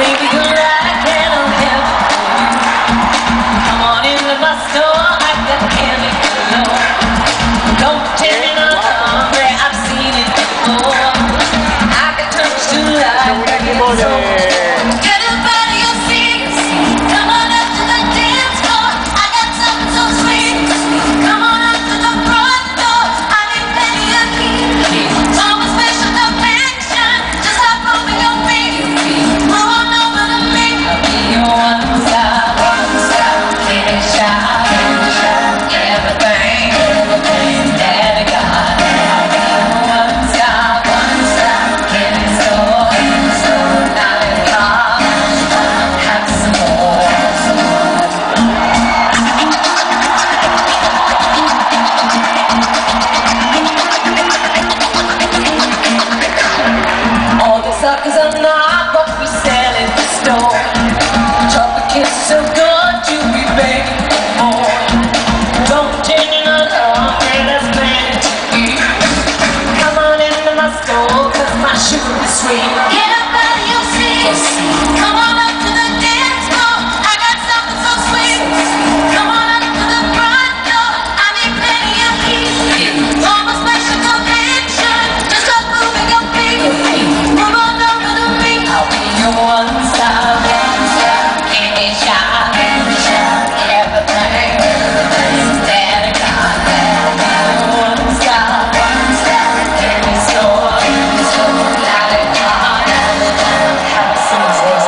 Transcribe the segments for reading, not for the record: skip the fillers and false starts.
Baby girl, I cannot help it. Come on into my store, I got candy galore. Don't tell me not hungry, I've seen it before. I can touch the light, I can get up out of your seat. Come on up to the dance floor, I got something so sweet. Come on up to the front door, I need plenty of keys. Some special affection, just stop moving your feet. Move on over to me. I'll be your one stop, kitty shop, everything that I got. One stop, kitty store, lollipop, have some more. All the suckers are not what we sell in the store. Chocolate kiss so good you be begging for more. Don't tell you not hungry, there's plenty to eat. Come on into my store, cause my sugar is sweet. Get up out of your seat. Come on up to the dance floor, I got something so sweet. Come on up to the front door, I need plenty of keys. All my special connection, just stop moving your feet. Move on over to me. I'll be your one stop, candy shop, everything that I got. One stop, candy store, lollipop, have some more.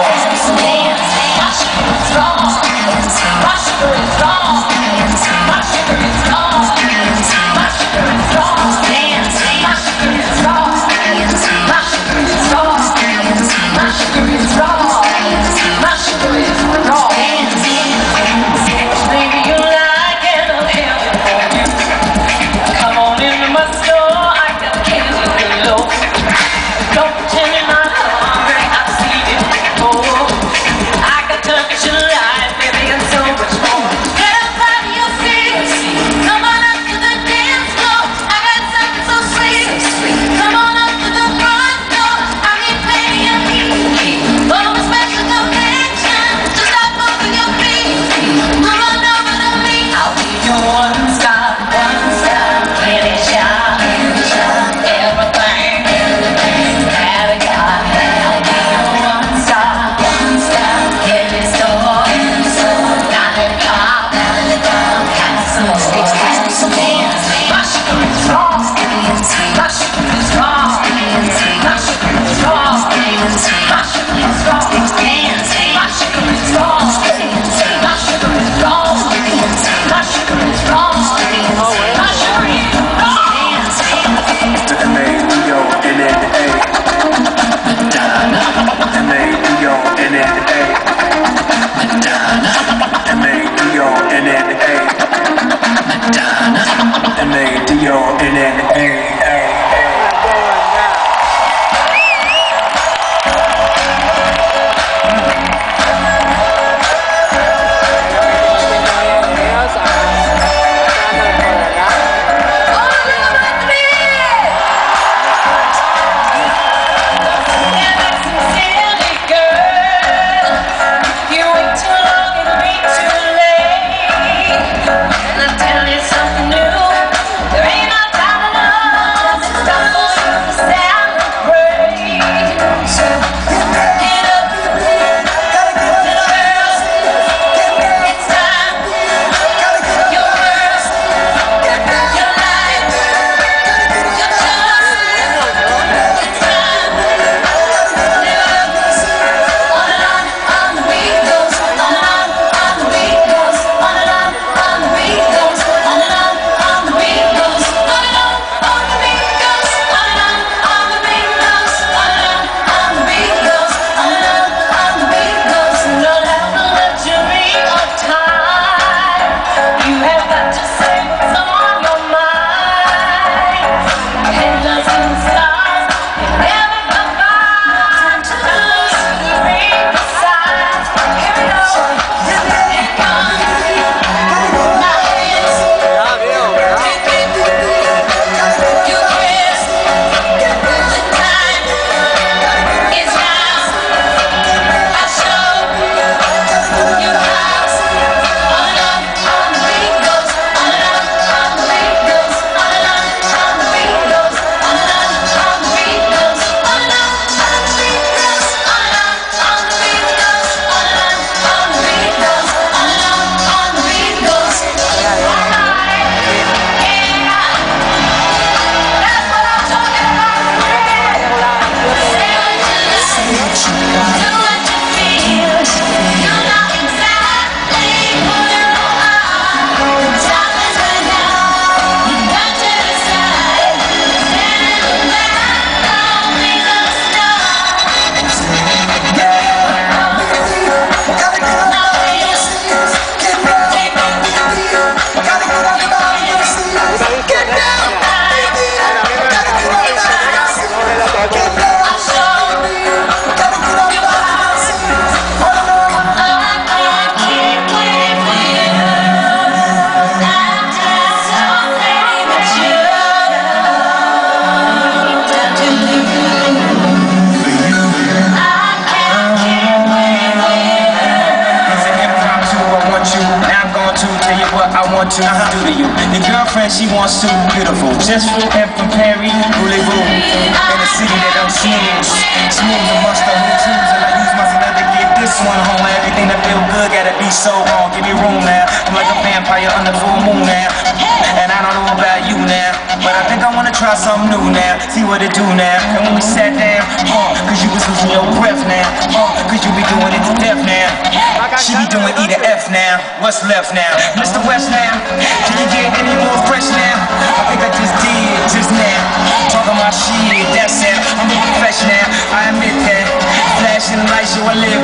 want to do to you. Your girlfriend, she wants to beautiful. Just flew in from Perry, voulez-vous, in a city that don't snooze. Smooth amongst the whole tunes, and I use my celeb to get this one home. Everything that feel good gotta be so wrong. Give me room now. I'm like a vampire under full moon now. And I don't know about you now, but I think I wanna try something new now. See what it do now. And when we sat down, cause you was losing your breath now. Cause you be doing it to death now. She be doing either F now. What's left now? Mr. West now. Can you get any more fresh now? I think I just did just now. Talking my shit, that's it. I'm a professional, I admit that. Flashing lights, yo, I live